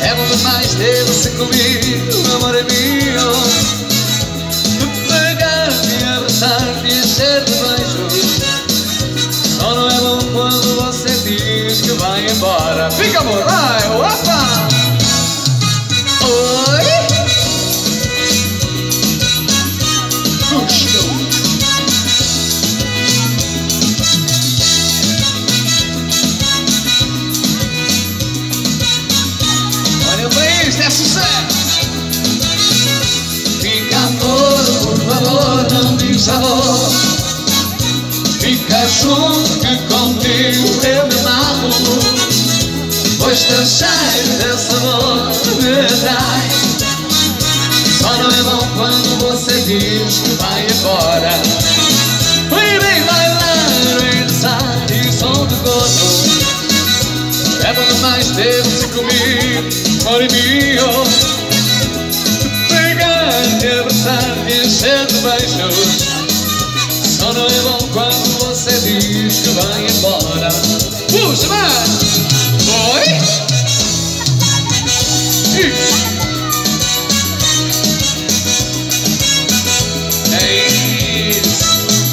É bom demais ter você comigo, amor é meu. Pegar-te, abraçar-te e encher de beijos. Só não é bom quando você diz que vai embora. Fica, amor, vai, opa! Oi? Puxa! Olha pra isso, é sucesso! Fica, amor, por favor, não diz amor. Fica junto que contigo eu me amarro. Pois teu cheiro desse amor me atrai. Só não é bom quando você diz que vai embora. E vem bailar e dançar e som do gozo. É bom demais ter você comigo, amor meu. Pegar-te, abraçar-te e encher de beijos. Só não é bom quando você diz que vai embora. Puxa, vai! Oi? Isso! É isso!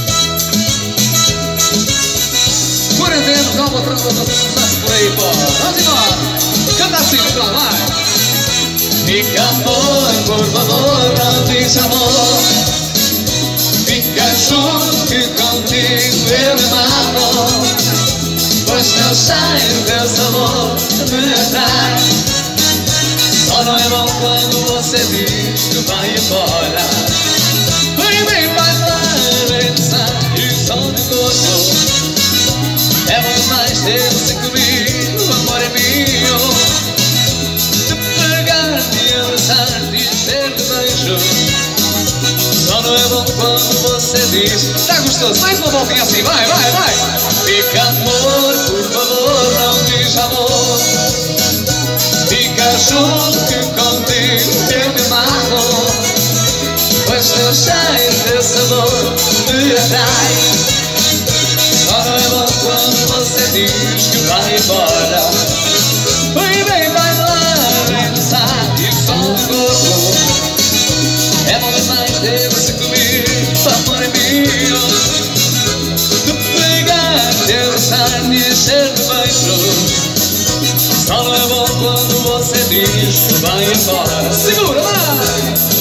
Quarentena, calma, tranquilo, sucesso por aí, pô! Vamos embora! Canta assim, vamos lá, vai! Fica, amor, por favor, não diz amor. Fica junto que contigo eu me amarro. Pois teu cheiro, teu sabor me atrai. Só não é bom quando você diz que vai embora. E vem bailar e dançar e som de gozo. É bom demais ter você comigo, amor é meu. De pegar-te, abraçar-te e encher de beijos. Só não é bom quando você diz. Tá gostoso? Mais uma voltinha assim, vai, vai, vai. Fica, amor, por favor, não diz amor. Fica junto que contigo eu me amarro. Pois teu cheiro, teu sabor me atrai. Só não é bom quando você diz que vai embora. E vem bailar e dançar e som de gozo. É bom demais ter você comigo, amor é meu. De pegar-te, abraçar-te e encher de beijos. Só não é bom quando você diz que vai embora. Segura, vai!